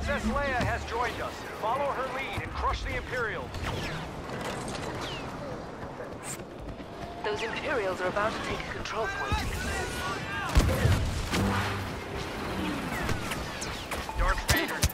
Princess Leia has joined us. Follow her lead and crush the Imperials. Those Imperials are about to take a control point. Darth Vader